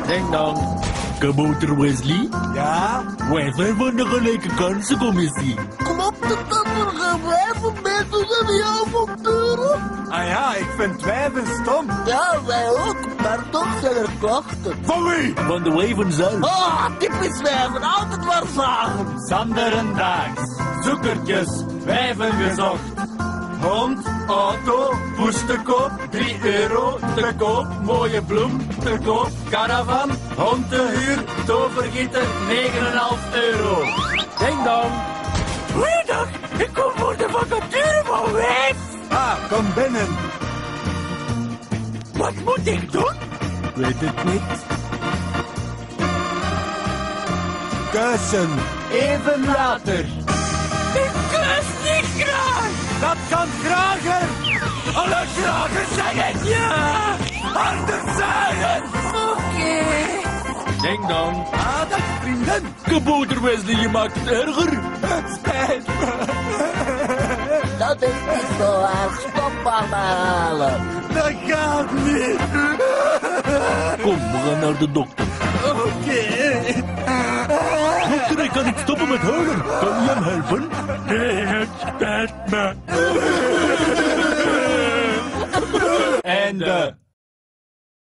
Ding dong. Kabouter Wesley? Ja? Wij zijn van de gelijke kansencommissie. Klopt het dat er geen wijven mee doen in die avonturen? Ah ja, ik vind wijven stom. Ja, wij ook, maar toch zijn er klachten. Van wie? Van de wijven zelf. Ah, typisch wijven, altijd maar zagen. Sander en Daags, zoekertjes, wijven gezocht. Hond, auto, poes te koop, 3 euro te koop. Mooie bloem te koop, caravan, hond te huur, tovergieter, 9,5 euro. Ding dong. Goeiedag, ik kom voor de vacature van wijf. Ah, kom binnen. Wat moet ik doen? Weet het niet. Kussen. Even later. Ik kus niet graag. Dat kan grager. Alle gragen zeggen ja. Harde zuigen. Oké. Ding dong. Ah, dag vrienden. Kabouter Wesley, je maakt het erger. Het spijt me. Dat is niet zo erg. Stop aan me halen. Dat gaat niet. Kom, we gaan naar de dokter. Oké. Dokter, ik kan niet stoppen met huilen. Kan u hem helpen? Nee, het spijt me. Einde.